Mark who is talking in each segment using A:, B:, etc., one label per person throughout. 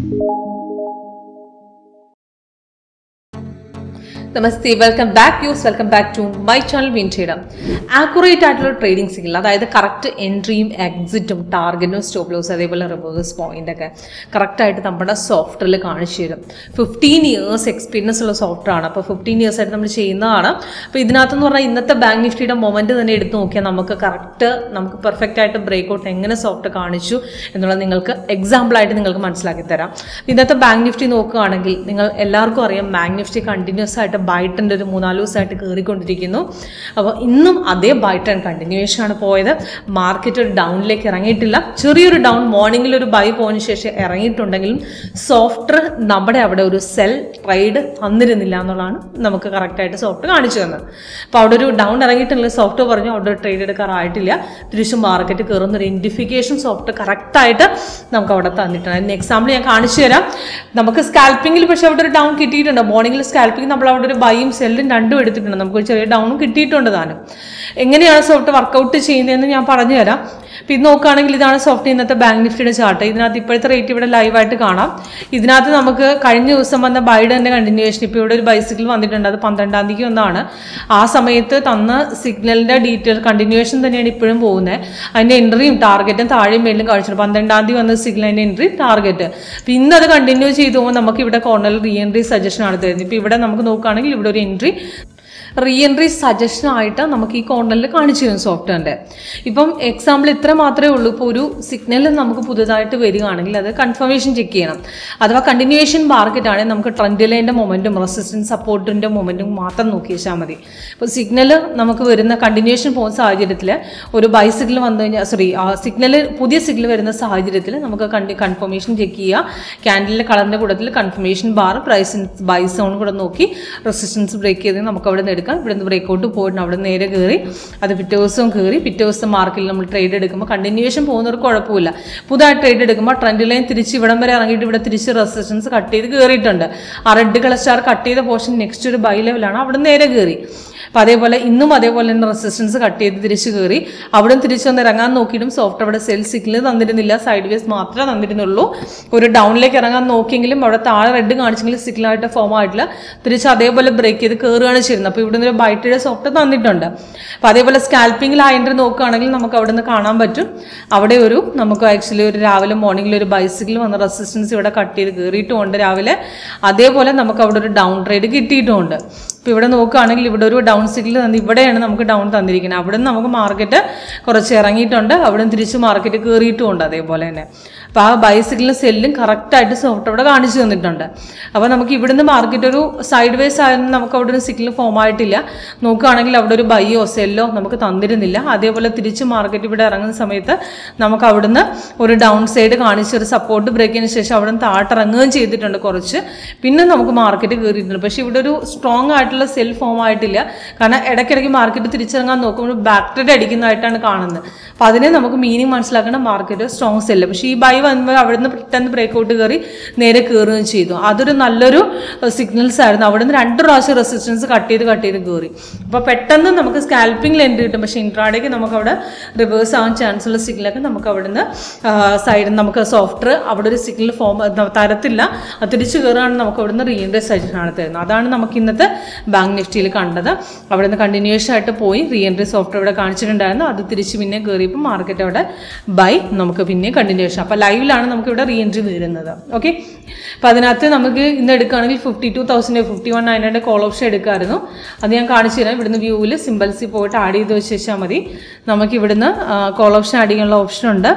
A: Namaste, welcome back to my channel Vintrader. Accurate ആയിട്ടുള്ള trading signal, അതായത് correct എൻട്രിയും എക്സിറ്റും ടാർഗറ്റും സ്റ്റോപ്പ് ലോസ് അതേപോലെ റിവേഴ്സ് പോയിന്റ് ഒക്കെ കറക്റ്റായിട്ട് നമ്മുടെ സോഫ്റ്റ്വെയറിൽ കാണിച്ചു തരും. 15 years എക്സ്പീരിയൻസ് ഉള്ള സോഫ്റ്റ്വെയർ ആണ്. അപ്പോൾ 15 years ആയിട്ട് നമ്മൾ ചെയ്യുന്നതാണ്. അപ്പോൾ ഇതിനകത്തെന്ന് പറഞ്ഞാൽ ഇന്നത്തെ ബാങ്ക് നിഫ്റ്റിയുടെ മൊമെന്റ് തന്നെ എടുത്ത് നോക്കിയാൽ നമുക്ക് പെർഫെക്റ്റ് ആയിട്ട് ബ്രേക്ക് ഔട്ട് എങ്ങനെ സോഫ്റ്റ് കാണിച്ചു എന്നുള്ളത് നിങ്ങൾക്ക് എക്സാമ്പിളായിട്ട് നിങ്ങൾക്ക് മനസ്സിലാക്കി തരാം. ഇന്നത്തെ ബാങ്ക് നിഫ്റ്റി നോക്കുകയാണെങ്കിൽ നിങ്ങൾ എല്ലാവർക്കും അറിയാം, ബാങ്ക് നിഫ്റ്റി കണ്ടിന്യൂസ് ആയിട്ട് ബൈ ട്രെൻഡ് ഒരു 3-4 ദിവസമായിട്ട് കയറിക്കൊണ്ടിരിക്കുന്നു. അപ്പോൾ ഇന്നും അതേ ബൈ ട്രെൻഡ് കണ്ടിന്യൂവേഷൻ ആണ് പോയത്. മാർക്കറ്റ് ഒരു ഡൗണിലേക്ക് ഇറങ്ങിയിട്ടില്ല. ചെറിയൊരു ഡൗൺ മോർണിംഗിൽ ഒരു ബൈ പോയതിനു ശേഷം ഇറങ്ങിയിട്ടുണ്ടെങ്കിലും സോഫ്റ്റ്വെയർ നമ്മുടെ അവിടെ ഒരു സെൽ ട്രേഡ് തന്നിരുന്നില്ല എന്നുള്ളതാണ് നമുക്ക് കറക്റ്റായിട്ട് സോഫ്റ്റ് കാണിച്ചു തന്നത്. അപ്പോൾ അവിടെ ഒരു ഡൗൺ ഇറങ്ങിയിട്ടുണ്ടെങ്കിൽ സോഫ്റ്റ്വെയർ പറഞ്ഞു അവിടെ ഒരു ട്രേഡ് എടുക്കാറായിട്ടില്ല, തിരിച്ചും മാർക്കറ്റ് കയറുന്നൊരു ഇൻഡിഫിക്കേഷൻ സോഫ്റ്റ് കറക്റ്റായിട്ട് നമുക്ക് അവിടെ തന്നിട്ടുണ്ട്. അതിന് എക്സാമ്പിൾ ഞാൻ കാണിച്ചു തരാം. നമുക്ക് സ്കാൽപ്പിങ്ങിൽ പക്ഷേ അവിടെ ഒരു ഡൗൺ കിട്ടിയിട്ടുണ്ട്. മോർണിംഗിൽ സ്കാൽപ്പിംഗ് നമ്മൾ അവിടെ ഒരു ബൈയും സെല്ലും രണ്ടും എടുത്തിട്ടുണ്ട്. നമുക്ക് ചെറിയ ഡൗണും കിട്ടിയിട്ടുണ്ട് താനും. എങ്ങനെയാണ് സോഫ്റ്റ് വർക്കൗട്ട് ചെയ്യുന്നതെന്ന് ഞാൻ പറഞ്ഞു തരാം. അപ്പോൾ ഇത് നോക്കുകയാണെങ്കിൽ ഇതാണ് സോഫ്റ്റ് ഇന്നത്തെ ബാങ്ക് നിഫ്റ്റിയുടെ ചാർട്ട്. ഇതിനകത്ത് ഇപ്പോഴത്തെ റേറ്റ് ഇവിടെ ലൈവായിട്ട് കാണാം. ഇതിനകത്ത് നമുക്ക് കഴിഞ്ഞ ദിവസം വന്ന ബൈയുടെ തന്നെ കണ്ടിന്യൂവേഷൻ ഇപ്പോൾ ഇവിടെ ഒരു ബൈസിക്കിൾ വന്നിട്ടുണ്ട്. അത് 12-ാം തീയതി ഒന്നാണ്. ആ സമയത്ത് തന്ന സിഗ്നലിൻ്റെ ഡീറ്റെയിൽ കണ്ടിന്യൂവേഷൻ തന്നെയാണ് ഇപ്പോഴും പോകുന്നത്. അതിൻ്റെ എൻട്രിയും ടാർഗറ്റും താഴെയും മേലും കാണിച്ചിട്ടുണ്ട്. 12-ാം തീയതി വന്ന സിഗ്നലിൻ്റെ എൻട്രി ടാർഗറ്റ്. അപ്പോൾ ഇന്ന് അത് കണ്ടിന്യൂ ചെയ്ത് പോകുമ്പോൾ നമുക്ക് ഇവിടെ കോർണറിൽ റീ എൻട്രി സജഷൻ ആണ് തരുന്നത്. ഇപ്പോൾ ഇവിടെ നമുക്ക് നോക്കുകയാണെങ്കിൽ ഇവിടെ ഒരു എൻട്രി റീ എൻട്രി സജഷനായിട്ട് നമുക്ക് ഈ കോർണറിൽ കാണിച്ചു തരും സോഫ്റ്റ്വെയറിൻ്റെ. ഇപ്പം എക്സാമ്പിൾ ഇത്ര മാത്രമേ ഉള്ളൂ. ഇപ്പോൾ ഒരു സിഗ്നൽ നമുക്ക് പുതുതായിട്ട് വരികയാണെങ്കിൽ അത് കൺഫർമേഷൻ ചെക്ക് ചെയ്യണം. അഥവാ കണ്ടിന്യൂവേഷൻ മാർക്കറ്റ് ആണെങ്കിൽ നമുക്ക് ട്രെൻഡ് ലൈൻ്റെ മൊമെൻറ്റും റെസിസ്റ്റൻസ് സപ്പോർട്ടിൻ്റെ മൊമെൻറ്റും മാത്രം നോക്കി വെച്ചാൽ മതി. ഇപ്പോൾ സിഗ്നൽ നമുക്ക് വരുന്ന കണ്ടിന്യൂവേഷൻ പോകുന്ന സാഹചര്യത്തിൽ ഒരു ബൈ സിഗ്നൽ വന്നു കഴിഞ്ഞാൽ പുതിയ സിഗ്നൽ വരുന്ന സാഹചര്യത്തിൽ നമുക്ക് കൺഫർമേഷൻ ചെക്ക് ചെയ്യുക. ക്യാൻഡലിൻ്റെ കളറിൻ്റെ കൂട്ടത്തിൽ confirmation bar price buy zone കൂടെ നോക്കി റെസിസ്റ്റൻസ് ബ്രേക്ക് ചെയ്ത് നമുക്ക് അവിടെ നിന്ന് എടുക്കാം. ഇവിടുന്ന് ബ്രേക്കൗട്ട് പോയിട്ട് അവിടെ നേരെ കയറി അത് പിറ്റേ ദിവസം മാർക്കിൽ നമ്മൾ ട്രേഡ് എടുക്കുമ്പോൾ കണ്ടിന്യൂവേഷൻ പോകുന്നവർക്ക് കുഴപ്പമില്ല. പുതുതായി ട്രേഡ് എടുക്കുമ്പോൾ ട്രെൻഡ് ലൈൻ തിരിച്ച് ഇവിടം വരെ ഇറങ്ങിയിട്ട് ഇവിടെ തിരിച്ച് റെസിസ്റ്റൻസ് കട്ട് ചെയ്ത് കയറിയിട്ടുണ്ട്. ആ റെഡ് കളർ സ്റ്റാർ കട്ട് ചെയ്ത പോർഷൻ നെക്സ്റ്റ് ഒരു ബൈ ലെവലാണ്, അവിടെ നേരെ കയറി. അപ്പോൾ അതേപോലെ ഇന്നും അതേപോലെ തന്നെ റെസിസ്റ്റൻസ് കട്ട് ചെയ്ത് തിരിച്ച് കയറി അവിടെ തിരിച്ച് വന്ന് ഇറങ്ങാൻ നോക്കിയിട്ടും സോഫ്റ്റ് അവിടെ സെൽ സിഗ്നൽ തന്നിരുന്നില്ല, സൈഡ് വേസ് മാത്രമേ തന്നിരുന്നുള്ളൂ. ഒരു ഡൗണിലേക്ക് ഇറങ്ങാൻ നോക്കിയെങ്കിലും അവിടെ താഴെ റെഡ് കാണിച്ചെങ്കിലും സിഗ്നലായിട്ട് ഫോം ആയിട്ടില്ല. തിരിച്ച് അതേപോലെ ബ്രേക്ക് ചെയ്ത് കയറുകയാണ് ചെയ്യുന്നത്. അപ്പോൾ ഇവിടെ നിന്ന് ഒരു ബൈറ്റയുടെ സോഫ്റ്റ് തന്നിട്ടുണ്ട്. അപ്പോൾ അതേപോലെ സ്കാൽപ്പിങ്ങിൽ ആ എൻട്രി നോക്കുകയാണെങ്കിൽ നമുക്ക് അവിടെ നിന്ന് കാണാൻ പറ്റും. അവിടെ നമുക്ക് ആക്ച്വലി ഒരു രാവിലെ മോർണിംഗിൽ ഒരു ബൈസിക്കിൾ വന്ന് റെസിസ്റ്റൻസ് ഇവിടെ കട്ട് ചെയ്ത് കയറിയിട്ടുമുണ്ട് രാവിലെ. അതേപോലെ നമുക്ക് അവിടെ ഒരു ഡൗൺ ട്രേഡ് കിട്ടിയിട്ടുമുണ്ട്. ഇപ്പോൾ ഇവിടെ നോക്കുകയാണെങ്കിൽ ഇവിടെ ഒരു ഡൗൺ സിഗ്നൽ തന്നു, ഇവിടെയാണ് നമുക്ക് ഡൗൺ തന്നിരിക്കുന്നത്. അവിടെ നിന്ന് നമുക്ക് മാർക്കറ്റ് കുറച്ച് ഇറങ്ങിയിട്ടുണ്ട്, അവിടെ നിന്ന് തിരിച്ച് മാർക്കറ്റ് കയറിയിട്ടുമുണ്ട് അതേപോലെ തന്നെ. അപ്പോൾ ആ ബൈ സിഗ്നലും സെല്ലും കറക്റ്റായിട്ട് സോഫ്റ്റ് അവിടെ കാണിച്ചു തന്നിട്ടുണ്ട്. അപ്പോൾ നമുക്ക് ഇവിടുന്ന് മാർക്കറ്റ് ഒരു സൈഡ് വേസ് ആയിരുന്നു, നമുക്ക് അവിടെ ഒരു സിഗ്നൽ ഫോം ആയിട്ടില്ല. നോക്കുകയാണെങ്കിൽ അവിടെ ഒരു ബൈയോ സെല്ലോ നമുക്ക് തന്നിരുന്നില്ല. അതേപോലെ തിരിച്ച് മാർക്കറ്റ് ഇവിടെ ഇറങ്ങുന്ന സമയത്ത് നമുക്ക് അവിടുന്ന് ഒരു ഡൗൺ സൈഡ് കാണിച്ച് ഒരു സപ്പോർട്ട് ബ്രേക്കിന് ശേഷം അവിടെ നിന്ന് താട്ടിറങ്ങുകയും ചെയ്തിട്ടുണ്ട് കുറച്ച്. പിന്നെ നമുക്ക് മാർക്കറ്റ് കയറിയിട്ടുണ്ട്. പക്ഷേ ഇവിടെ ഒരു സ്ട്രോങ് ആയിട്ടുള്ള സെൽ ഫോം ആയിട്ടില്ല. കാരണം ഇടയ്ക്കിടയ്ക്ക് മാർക്കറ്റ് തിരിച്ചിറങ്ങാൻ നോക്കുമ്പോൾ ബാക്ക് ട്രെൻഡ് അടിക്കുന്നതായിട്ടാണ് കാണുന്നത്. അപ്പോൾ അതിനെ നമുക്ക് മീനിങ് മനസ്സിലാക്കേണ്ട മാർക്കറ്റ് സ്ട്രോങ് സെല്ല്. പക്ഷേ ഈ ബൈ വന്നപ്പോൾ അവിടുന്ന് പെട്ടെന്ന് ബ്രേക്കൗട്ട് കയറി നേരെ കയറുകയും ചെയ്തു. അതൊരു നല്ലൊരു സിഗ്നൽസ് ആയിരുന്നു. അവിടെ നിന്ന് 2 പ്രാവശ്യം റെസിസ്റ്റൻസ് കട്ട് ചെയ്ത് കയറി. അപ്പോൾ പെട്ടെന്ന് നമുക്ക് സ്കാൽപ്പിംഗിൽ എൻട്രി കിട്ടും. പക്ഷേ ഇൻട്രാഡേക്ക് നമുക്ക് അവിടെ റിവേഴ്സ് ആവാൻ ചാൻസ് ഉള്ള സിഗ്നലൊക്കെ നമുക്ക് അവിടുന്ന് സൈഡിൽ നമുക്ക് സോഫ്റ്റ്വെയർ അവിടെ ഒരു സിഗ്നൽ ഫോം തരത്തില്ല. അത് തിരിച്ച് കയറുകയാണെങ്കിൽ നമുക്ക് അവിടുന്ന് റീ എൻട്രി സജഷനാണ് തരുന്നത്. അതാണ് നമുക്ക് ഇന്നത്തെ ബാങ്ക് നിഫ്റ്റിയിൽ കണ്ടത്. അവിടെ നിന്ന് കണ്ടിന്യൂവേഷൻ ആയിട്ട് പോയി റീ എൻട്രി സോഫ്റ്റ്വെയർ ഇവിടെ കാണിച്ചിട്ടുണ്ടായിരുന്നു. അത് തിരിച്ച് പിന്നെ കയറിയപ്പോൾ മാർക്കറ്റ് അവിടെ ബൈ നമുക്ക് പിന്നെ കണ്ടിന്യൂവേഷൻ. അപ്പോൾ ലൈവിലാണ് നമുക്ക് ഇവിടെ റീ എൻട്രി വരുന്നത്. ഓക്കെ, അപ്പോൾ അതിനകത്ത് നമുക്ക് ഇന്ന് എടുക്കുകയാണെങ്കിൽ 52,000 51,900 കോൾ ഓപ്ഷൻ എടുക്കാമായിരുന്നു. അത് ഞാൻ കാണിച്ചു തരാം. ഇവിടുന്ന് വ്യൂവിൽ സിമ്പിൾസിൽ പോയിട്ട് ആഡ് ചെയ്ത് വെച്ചാൽ മതി. നമുക്ക് ഇവിടുന്ന് കോൾ ഓപ്ഷൻ ആഡ് ചെയ്യാനുള്ള ഓപ്ഷൻ ഉണ്ട്.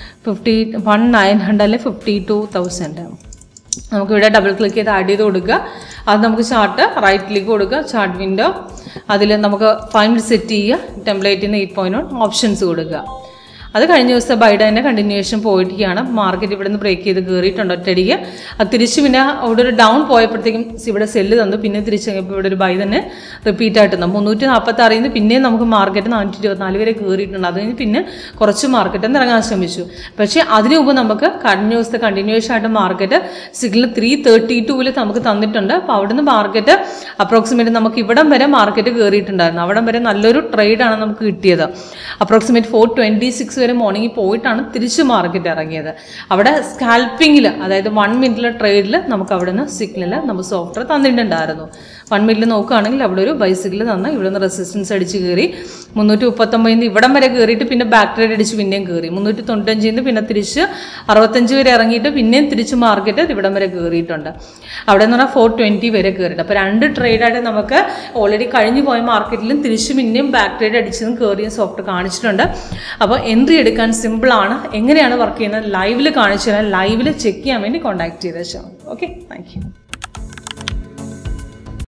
A: 51,900 അല്ലെങ്കിൽ 52,000 നമുക്കിവിടെ ഡബിൾ ക്ലിക്ക് ചെയ്ത് ആഡ് ചെയ്ത് കൊടുക്കുക. അത് നമുക്ക് ചാർട്ട് റൈറ്റ് ക്ലിക്ക് കൊടുക്കുക, ചാർട്ട് വിൻഡോ, അതിൽ നമുക്ക് 5 മിനിറ്റ് സെറ്റ് ചെയ്യുക. ടെംപ്ലേറ്റിൽ നിന്ന് 8.1 ഓപ്ഷൻസ് കൊടുക്കുക. അത് കഴിഞ്ഞ ദിവസത്തെ ബൈയുടെ തന്നെ കണ്ടിന്യൂവേഷൻ പോയിട്ടാണ്. മാർക്കറ്റ് ഇവിടെ നിന്ന് ബ്രേക്ക് ചെയ്ത് കയറിയിട്ടുണ്ട് ഒറ്റയടിക്ക്. അത് തിരിച്ച് പിന്നെ അവിടെ ഒരു ഡൗൺ പോയപ്പോഴത്തേക്കും ഇവിടെ സെല്ല് തന്നു. പിന്നെ തിരിച്ച് കഴിഞ്ഞപ്പോൾ ഇവിടെ ഒരു ബൈ തന്നെ റിപ്പീറ്റ് ആയിട്ട് തന്നു. 346 നിന്ന് പിന്നെയും നമുക്ക് മാർക്കറ്റ് 424 വരെ കയറിയിട്ടുണ്ട്. അത് കഴിഞ്ഞ് പിന്നെ കുറച്ച് മാർക്കറ്റ് ഇറങ്ങാൻ ശ്രമിച്ചു. പക്ഷേ അതിനു മുമ്പ് നമുക്ക് കഴിഞ്ഞ ദിവസത്തെ കണ്ടിന്യൂവേഷൻ ആയിട്ട് മാർക്കറ്റ് സിഗ്നൽ 332 നമുക്ക് തന്നിട്ടുണ്ട്. അപ്പോൾ അവിടുന്ന് മാർക്കറ്റ് അപ്രോക്സിമേറ്റ് നമുക്ക് ഇവിടം വരെ മാർക്കറ്റ് കയറിയിട്ടുണ്ടായിരുന്നു. അവിടം വരെ നല്ലൊരു ട്രേഡാണ് നമുക്ക് കിട്ടിയത്. അപ്രോക്സിമേറ്റ് 426 വരെ മോർണിംഗിൽ പോയിട്ടാണ് തിരിച്ച് മാർക്കറ്റ് ഇറങ്ങിയത്. അവിടെ സ്കാൽപ്പിങ്ങിൽ, അതായത് 1 മിനിറ്റിലെ ട്രേഡിൽ നമുക്ക് അവിടെ നിന്ന് സിഗ്നൽ നമുക്ക് സോഫ്റ്റ്വെയർ തന്നിട്ടുണ്ടായിരുന്നു. 1 മിനിറ്റിൽ നോക്കുകയാണെങ്കിൽ അവിടെ ഒരു ബൈസിക്കിൾ തന്ന ഇവിടെ നിന്ന് റെസിസ്റ്റൻസ് അടിച്ച് കയറി 339 ഇവിടം വരെ കയറിയിട്ട് പിന്നെ ബാക്ക് ട്രേഡ് അടിച്ച് പിന്നെയും കയറി 395 പിന്നെ തിരിച്ച് 65 വരെ ഇറങ്ങിയിട്ട് പിന്നെയും തിരിച്ച് മാർക്കറ്റ് ഇവിടം വരെ കയറിയിട്ടുണ്ട്. അവിടെ എന്ന് പറഞ്ഞാൽ 420 വരെ കയറിയിട്ട്. അപ്പോൾ 2 ട്രേഡായിട്ട് നമുക്ക് ഓൾറെഡി കഴിഞ്ഞു പോയ മാർക്കറ്റിലും തിരിച്ച് പിന്നെയും ബാക്ക് ട്രേഡ് അടിച്ചതും കയറിയും സോഫ്റ്റ് കാണിച്ചിട്ടുണ്ട്. അപ്പോൾ എൻട്രി എടുക്കാൻ സിമ്പിളാണ്. എങ്ങനെയാണ് വർക്ക് ചെയ്യുന്നത് ലൈവിൽ കാണിച്ചു തരാൻ, ലൈവിൽ ചെക്ക് ചെയ്യാൻ വേണ്ടി കോൺടാക്ട് ചെയ്തേച്ചാൽ. Okay, thank U.